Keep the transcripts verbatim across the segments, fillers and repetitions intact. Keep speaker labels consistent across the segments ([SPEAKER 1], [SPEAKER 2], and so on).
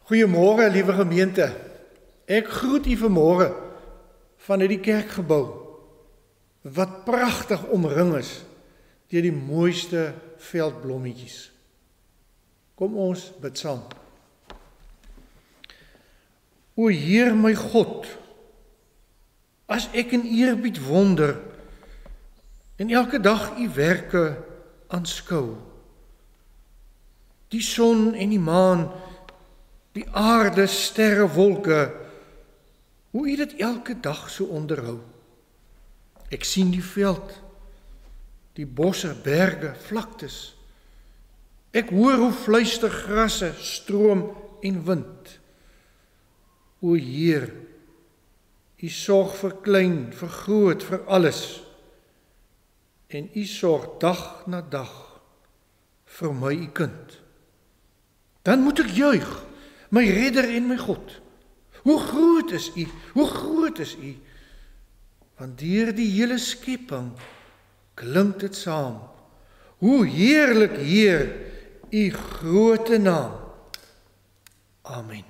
[SPEAKER 1] Goeiemôre, liewe gemeente. Ek groet u vanmôre vanuit die kerkgebou, wat pragtig omring is deur die mooiste veldblommetjies. Kom ons bid saam. O Heer my God, as ek in eerbied wonder en elke dag u werke aanskou, die son en die maan, die aarde, sterre, wolke, hoe u dit elke dag so onderhou. Ek sien die veld, die bosse, berge, vlaktes. Ek hoor hoe fluister grasse, stroom en wind. O Heer, u sorg vir klein, vir groot, vir alles. En u sorg dag na dag vir my, u kind. Dan moet ek juig, my redder en my God. Hoe groot is u, hoe groot is u. Want deur die hele skepping klink dit saam. Hoe heerlik, Heer, u groote naam. Amen.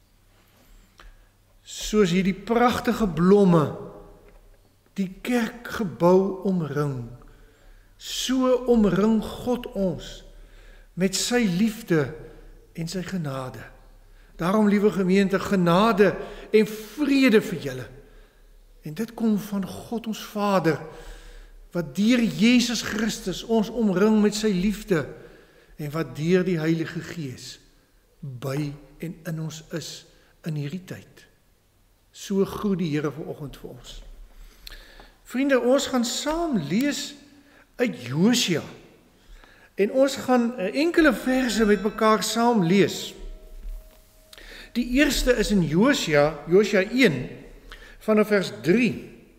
[SPEAKER 1] Soos hierdie pragtige blomme die kerkgebou omring, so omring God ons met sy liefde en sy genade. Daarom, liewe gemeente, genade en vrede vir julle. En dit kom van God ons Vader, wat deur Jesus Christus ons omring met sy liefde, en wat deur die Heilige Gees by en in ons is in hierdie tyd. So groet die Here vanoggend vir ons. Vriende, ons gaan saam lees uit Josua, en ons gaan enkele verse met mekaar saam lees. Die eerste is in Josua, Josua een, vanaf vers drie.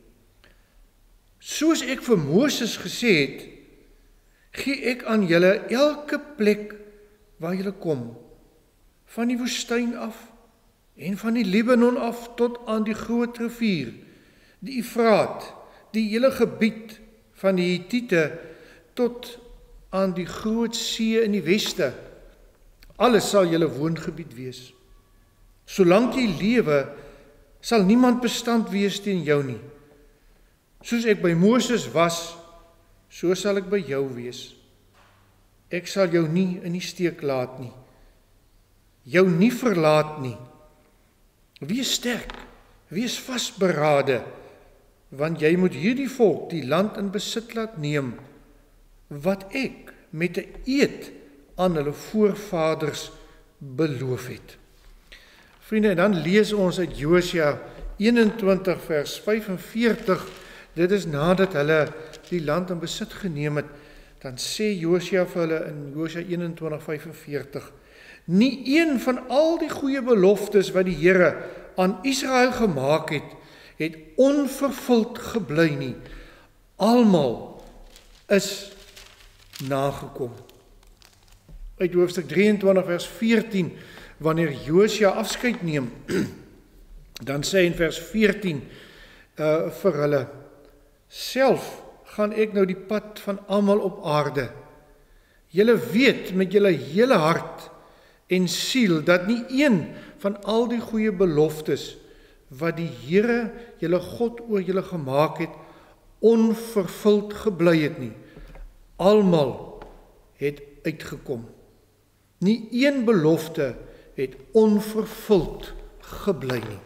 [SPEAKER 1] Soos ek vir Moses gesê het, gee ek aan julle elke plek waar julle kom, van die woestyn af, en van die Libanon af tot aan die groot rivier, die Efraat, die hele gebied van die Hittite tot aan die groot see in die weste. Alles sal julle woongebied wees. Solank jy lewe, sal niemand bestand wees teen jou nie. Soos ek by Moses was, so sal ek by jou wees. Ek sal jou nie in die steek laat nie. Jou nie verlaat nie. Wees sterk, wees vasberade, want jy moet hierdie volk die land in besit laat neem, wat ek met 'n eed aan hulle voorvaders beloof het. Vriende, en dan lees ons uit Josua eenentwintig vers vyfenveertig, dit is nadat hulle die land in besit geneem het, dan sê Josua vir hulle in Josua eenentwintig vyfenveertig, nie een van al die goeie beloftes wat die Here aan Israel gemaak het, het onvervuld gebly nie. Almal is nagekom. Uit hoofstuk drieëntwintig vers veertien, wanneer Josua afskeid neem, dan sê in vers veertien uh, vir hulle, self gaan ek nou die pad van almal op aarde. Julle weet met julle hele hart en siel, dat nie een van al die goeie beloftes, wat die Here, julle God oor julle gemaak het, onvervuld gebly het nie. Almal het uitgekom. Nie een belofte het onvervuld gebly nie.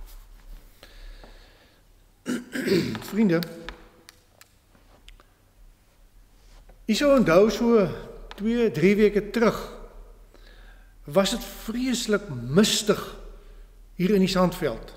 [SPEAKER 1] Vriende, jy sou onthou so twee, drie weke terug, was dit vreeslik mistig hier in die Sandveld.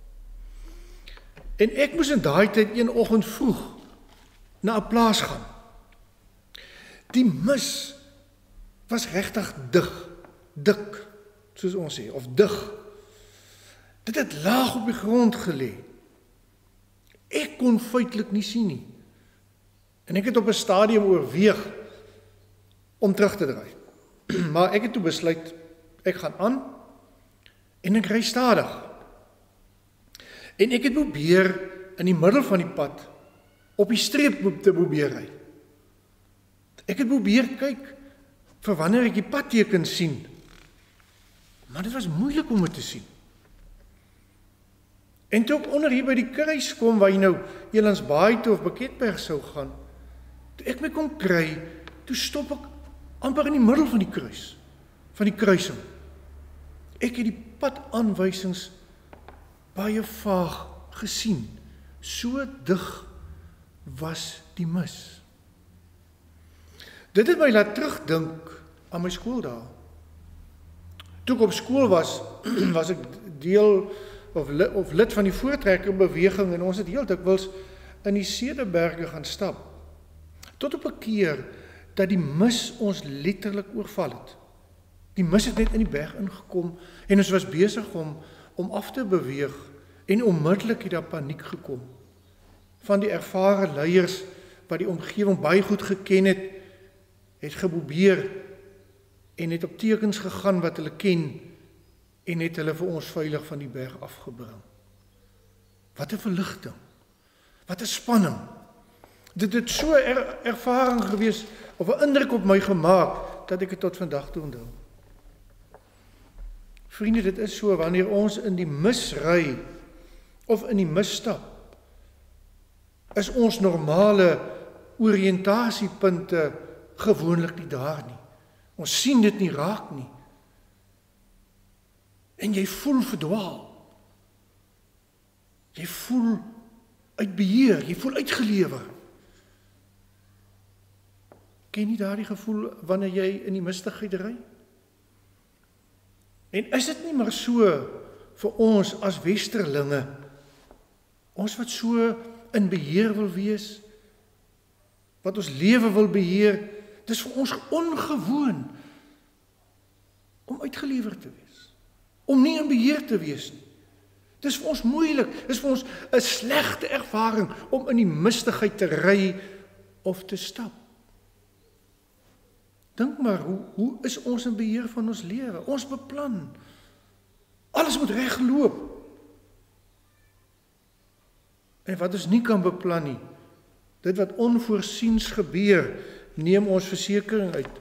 [SPEAKER 1] En ek moes in daai tyd een oggend vroeg na 'n plaas gaan. Die mis was regtig dig, dik, soos ons sê, of dig. Dit het laag op die grond gelê. Ek kon feitelik nie sien nie. En ek het op 'n stadium oorweeg om terug te draai. Maar ek het toe besluit, ek gaan aan en ek ry stadig. En ek het probeer in die middel van die pad op die streep te probeer ry. Ek het probeer kyk vir wanneer ek die padteken sien. Maar dit was moeilik om dit te sien. En toe ek onder hier by die kruis kom, waar jy nou Elandsbaai toe of Beketberg sou gaan, toe ek my kon kry, toe stop ek amper in die middel van die kruis, van die kruising. Ek het die padaanwysings baie vaag gesien. So dig was die mis. Dit het my laat terugdink aan my skooldae. Toe ek op skool was, was ek deel of lid, of lid van die voortrekkerbeweging en ons het heel dikwels in die Cederberge gaan stap. Tot op 'n keer dat die mis ons letterlik oorval het. Die mis het net in die berg ingekom en ons was besig om, om af te beweeg en onmiddellik het daar paniek gekom. Van die ervare leiers wat die omgewing baie goed geken het, het geprobeer en het op tekens gegaan wat hulle ken en het hulle vir ons veilig van die berg afgebring. Wat 'n verligting, wat 'n spanning. Dit het so er, ervaring gewees, of 'n indruk op my gemaak, dat ek het tot vandag toe onthou. Vriende, dit is so, wanneer ons in die mis ry, of in die mis stap, is ons normale oriëntasiepunte gewoonlik nie daar nie. Ons sien dit nie raak nie. En jy voel verdwaal. Jy voel uit beheer, jy voel uitgelewer. Ken jy daardie gevoel wanneer jy in die mistigheid ry? En is dit nie maar so vir ons as westerlinge, ons wat so in beheer wil wees, wat ons lewe wil beheer, dis vir ons ongewoon om uitgelewer te wees, om nie in beheer te wees nie. Dis vir ons moeilik, dis vir ons 'n slegte ervaring om in die mistigheid te ry of te stap. Dink maar, hoe, hoe is ons in beheer van ons lewe? Ons beplan. Alles moet reg loop. En wat ons nie kan beplan nie, dit wat onvoorsiens gebeur, neem ons versekering uit.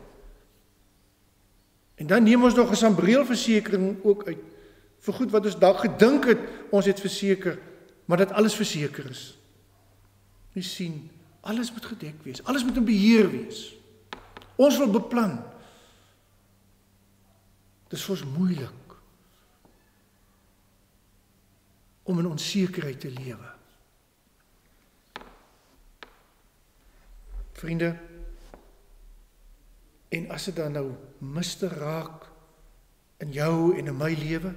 [SPEAKER 1] En dan neem ons nog 'n sambreelversekering ook uit, vir goed wat ons dalk gedink het, ons het verseker, maar dat alles verseker is. Jy sien, alles moet gedek wees, alles moet in beheer wees. Ons wil beplan. Dit is vir ons moeilik om in onsekerheid te lewe. Vriende, en as dit dan nou mistig raak in jou en in my lewe,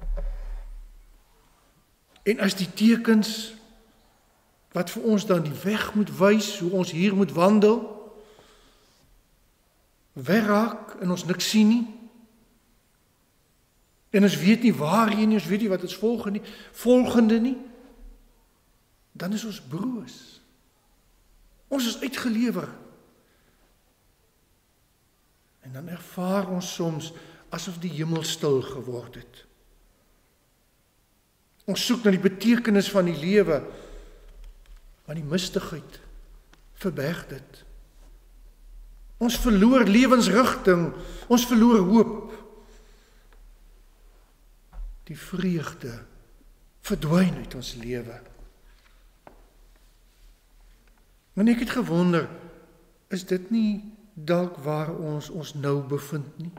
[SPEAKER 1] en as die tekens wat vir ons dan die weg moet wys, hoe ons hier moet wandel, wegraak en ons niks sien nie, en ons weet nie waarheen nie, ons weet nie wat ons volgende nie, volgende nie, dan is ons broos. Ons is uitgelewer. En dan ervaar ons soms asof die hemel stil geword het. Ons soek na die betekenis van die lewe, maar die mistigheid verberg dit. Ons verloor lewensrigting, ons verloor hoop. Die vreugde verdwyn uit ons lewe. En ek het gewonder, is dit nie dalk waar ons ons nou bevind nie?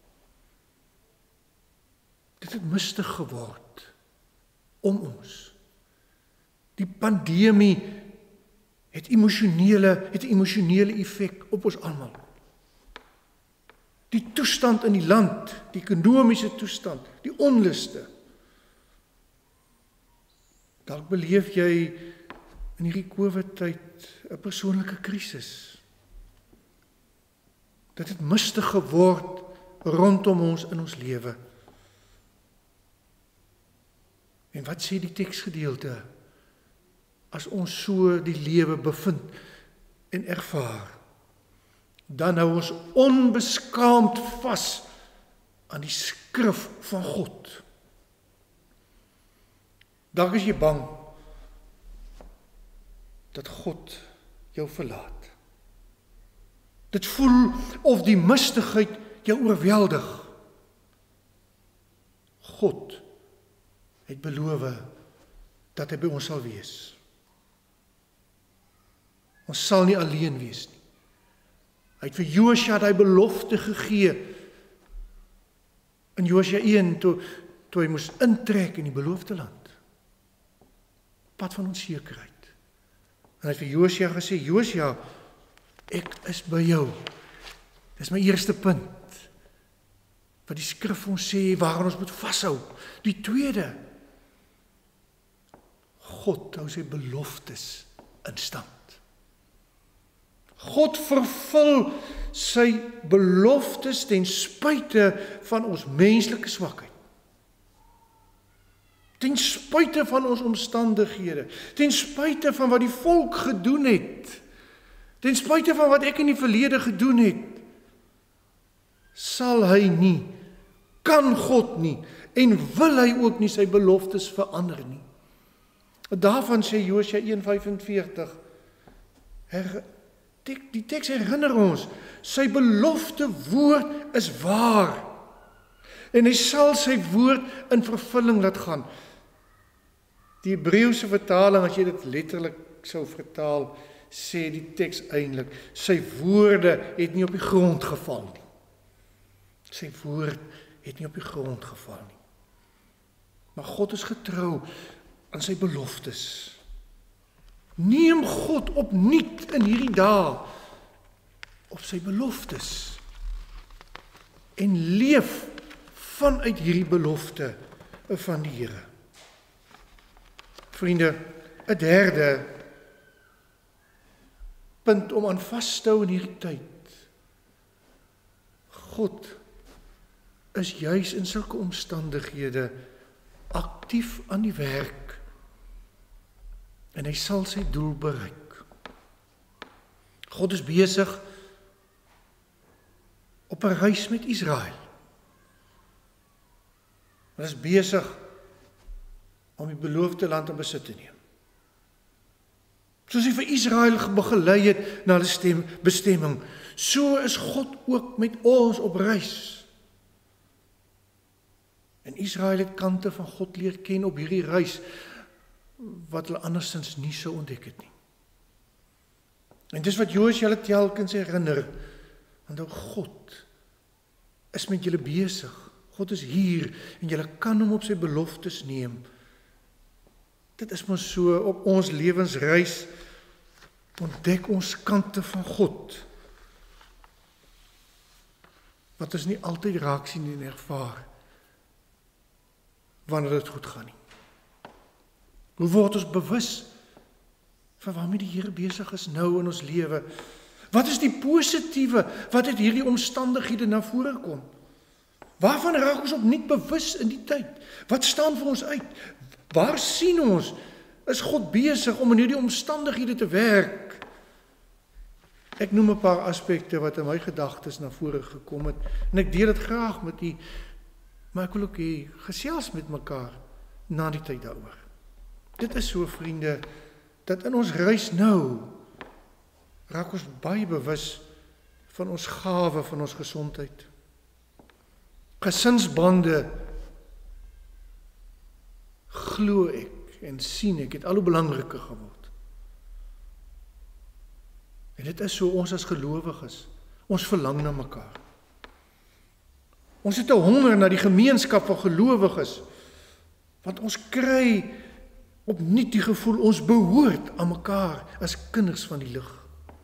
[SPEAKER 1] Dit het mistig geword om ons. Die pandemie het emosionele, het 'n emosionele effek op ons almal. Die toestand in die land, die ekonomiese toestand, die onluste. Dalk beleef jy in hierdie COVID-tyd 'n persoonlike krisis. Dit het mistig geword rondom ons in ons lewe. En wat sê die teksgedeelte as ons so die lewe bevind en ervaar? Dan hou ons onbeskaamd vas aan die skrif van God. Dalk is jy bang dat God jou verlaat. Dit voel of die mistigheid jou oorweldig. God het beloof dat hy by ons sal wees. Ons sal nie alleen wees nie. Hy het vir Josua daai belofte gegee in Josua een, toe, toe hy moes intrek in die beloofde land. Pad van onsekerheid. En hy het vir Josua gesê, Josua, ek is by jou. Dis my eerste punt. Wat die skrif ons sê, waaraan ons moet vashou. Die tweede, God hou sy beloftes in stand. God vervul sy beloftes ten spyte van ons menslike swakheid. Ten spyte van ons omstandighede, ten spyte van wat die volk gedoen het, ten spyte van wat ek in die verlede gedoen het, sal hy nie, kan God nie, en wil hy ook nie sy beloftes verander nie. Daarvan sê Josua een vyf-en-veertig, her, die teks herinner ons, sy belofte woord is waar, en hy sal sy woord in vervulling laat gaan. Die Hebreëse vertaling, as jy dit letterlik sou vertaal, sê die teks eintlik, sy woorde het nie op die grond geval nie. Sy woord het nie op die grond geval nie. Maar God is getrou aan sy beloftes. Neem God opnuut in hierdie dae op sy beloftes en leef vanuit hierdie belofte van die Here. Vriende, 'n derde punt om aan vas te hou in hierdie tyd. God is juis in sulke omstandighede aktief aan die werk en hy sal sy doel bereik. God is besig op 'n reis met Israel. Hy is besig om die beloofde land in besit te neem. Soos hy vir Israel begelei het na hulle stem, bestemming, so is God ook met ons op reis. En Israel het kante van God leer ken op hierdie reis, wat hulle andersins nie sou ontdek het nie. En dis wat Josua hulle telkens herinner, want God is met julle besig. God is hier, en julle kan hom op sy beloftes neem. Dit is maar so, op ons lewensreis ontdek ons kante van God, wat ons nie altyd raak sien en ervaar, wanneer dit goed gaan nie. Hoe word ons bewus van waarmee die Here besig is nou in ons lewe? Wat is die positiewe wat uit hierdie omstandighede na vore kom? Waarvan raak ons opnuut bewus in die tyd? Wat staan vir ons uit? Waar sien ons, is God besig om in hierdie omstandighede te werk? Ek noem 'n paar aspekte wat in my gedagtes na vore gekom het, en ek deel dit graag met u, maar ek wil ook hê, gesels met mekaar na die tyd daaroor. Dit is so, vriende, dat in ons reis nou, raak ons baie bewus van ons gawe, van ons gesondheid. Gesinsbande, glo ek en sien ek, het al hoe belangriker geword. En dit is so, ons as gelowiges, ons verlang na mekaar. Ons het 'n honger na die gemeenskap van gelowiges, want ons kry opnuut die gevoel, ons behoort aan mekaar as kinders van die lig.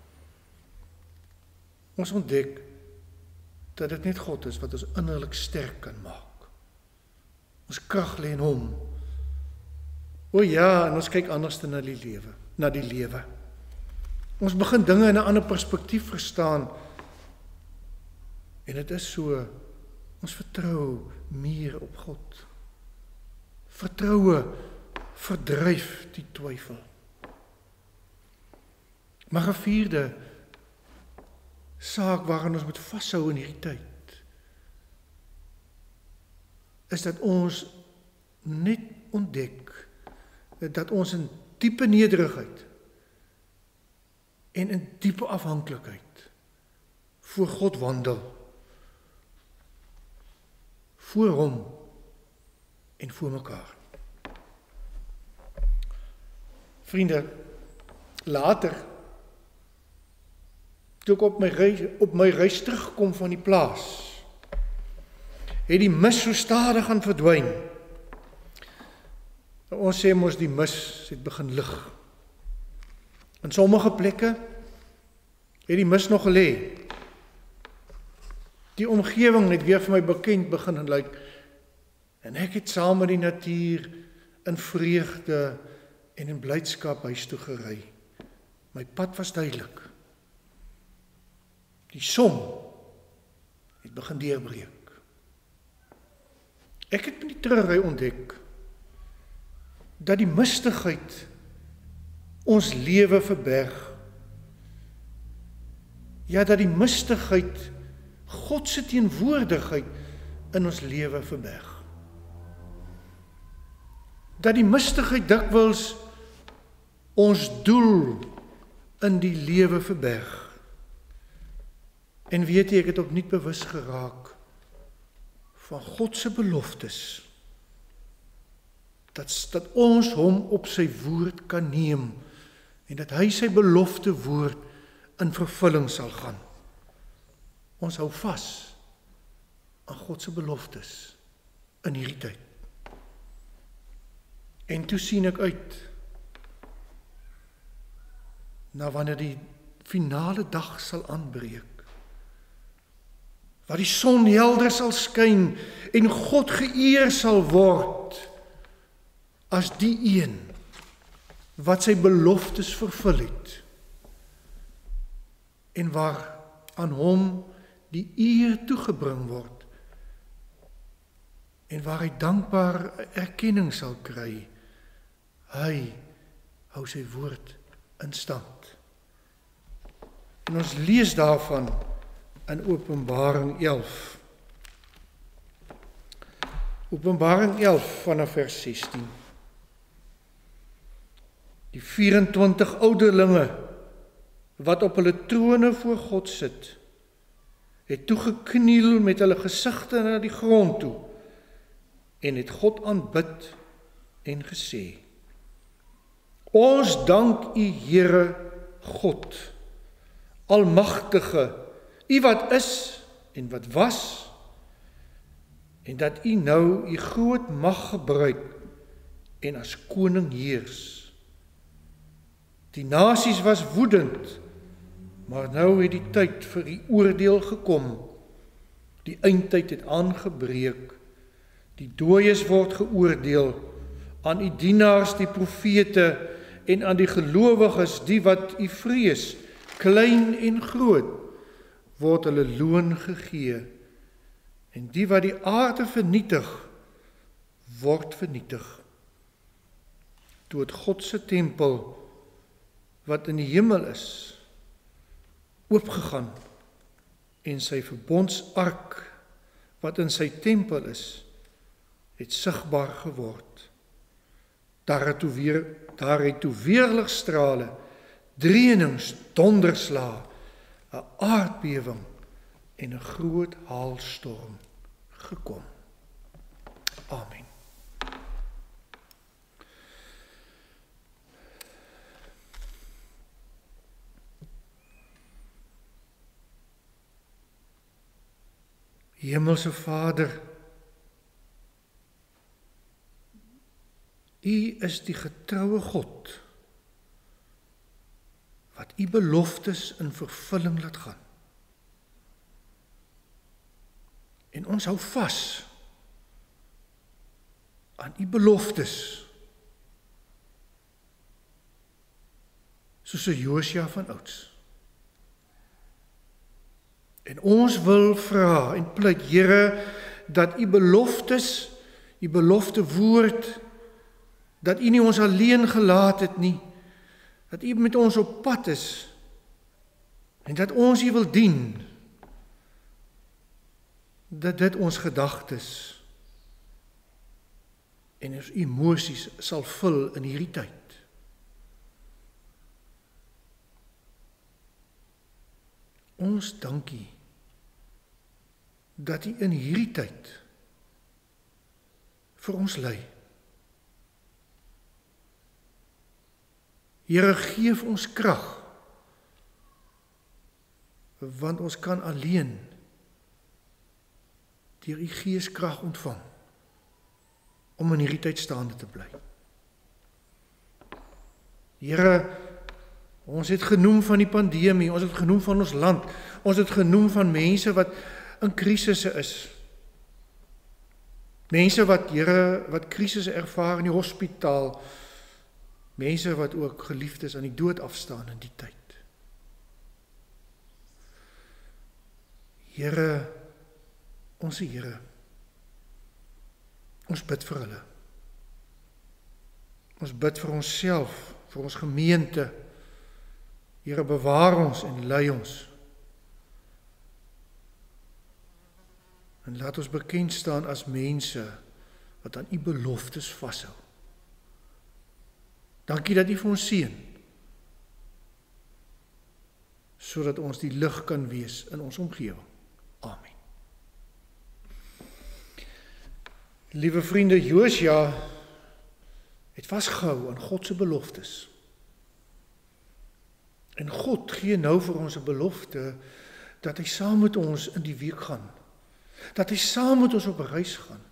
[SPEAKER 1] Ons ontdek dat dit net God is wat ons innerlik sterk kan maak. Ons krag lê in hom. O ja, en ons kyk anders na die lewe, na die lewe. Ons begin dinge in 'n ander perspektief verstaan. En dit is so, ons vertrou meer op God. Vertroue verdryf die twyfel. Maar 'n vierde saak waaraan ons moet vashou in hierdie tyd, is dat ons net ontdek dat ons in diepe nederigheid en in diepe afhanklikheid voor God wandel, voor hom en voor mekaar. Vriende, later, toe ek op my reis, op my reis terugkom van die plaas, het die mis so stadig aan verdwyn. Ons sê mos die mis het begin lig. In sommige plekke het die mis nog gelê. Die omgewing het weer vir my bekend begin lyk. En ek het saam met die natuur in vreugde en in blydskap huis toe gery. My pad was duidelik. Die son het begin deurbreek. Ek het met die terugry ontdek dat die mistigheid ons lewe verberg. Ja, dat die mistigheid God se teenwoordigheid in ons lewe verberg. Dat die mistigheid dikwels ons doel in die lewe verberg. En weet jy, ek het opnuut bewus geraak van God se beloftes, dat, dat ons hom op sy woord kan neem, en dat hy sy belofte woord in vervulling sal gaan. Ons hou vas aan God se beloftes in hierdie tyd. En toe sien ek uit na wanneer die finale dag sal aanbreek, waar die son helder sal skyn en God geëer sal word as die een wat sy beloftes vervul het en waar aan hom die eer toegebring word en waar hy dankbaar erkenning sal kry. Hy hou sy woord in stand. En ons lees daarvan in Openbaring elf. Openbaring elf vanaf vers sestien. Die vyf-en-twintig ouderlinge wat op hulle trone voor God sit, het toegekniel met hulle gesigte na die grond toe en het God aanbid en gesê: Ons dank U, Here God, Almagtige, U wat is en wat was, en dat U nou U groot mag gebruik en as koning heers. Die nasies was woedend, maar nou het die tyd vir die oordeel gekom. Die eindtyd het aangebreek. Die dooies word geoordeel, aan U dienaars die profete en aan die gelowiges, die wat U vrees, klein en groot, word hulle loon gegee. En die wat die aarde vernietig, word vernietig. Toe het God se tempel, wat in die hemel is, oopgegaan, en sy verbondsark, wat in sy tempel is, het sigbaar geword. Daar het toe weer, daar het toe weerligstrale, dreenings, donderslae, 'n aardbewing en 'n groot haalstorm gekom. Amen. Hemelse Vader, U is die getroue God, wat U beloftes in vervulling laat gaan. En ons hou vas aan U beloftes, soos 'n Josia van ouds. En ons wil vra en pleit, Here, dat U beloftes, U belofte woord, dat U nie ons alleen gelaat het nie, dat U met ons op pad is, en dat ons U wil dien, dat dit ons gedagtes en ons emosies sal vul in hierdie tyd. Ons dank U dat U in hierdie tyd vir ons lei. Here, gee vir ons krag, want ons kan alleen deur U Gees krag ontvang om in hierdie tyd staande te bly. Here, ons het genoem van die pandemie, ons het genoem van ons land, ons het genoem van mense wat in krisisse is. Mense wat, Here, wat krisisse ervaar in die hospitaal, mense wat ook geliefdes aan die dood afstaan in die tyd. Here, ons Here, ons bid vir hulle. Ons bid vir onsself, vir ons gemeente. Here, bewaar ons en lei ons. En laat ons bekend staan as mense wat aan U beloftes vashou. Dankie dat U vir ons seën, sodat ons die lig kan wees in ons omgewing. Amen. Liewe vriende, Josua het vasgehou aan God se beloftes. En God gee nou vir ons 'n belofte dat hy saam met ons in die week gaan. Dat hy saam met ons op reis gaan.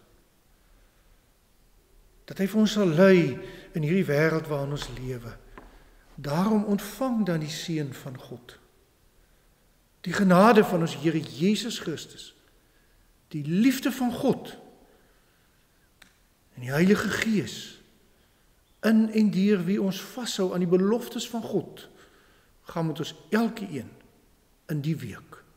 [SPEAKER 1] Dat hy vir ons sal lei in hierdie wêreld waarin ons lewe. Daarom ontvang dan die seën van God. Die genade van ons Here Jesus Christus. Die liefde van God. En die Heilige Gees. In en deur wie ons vashou aan die beloftes van God. Gaan met ons elke een in die week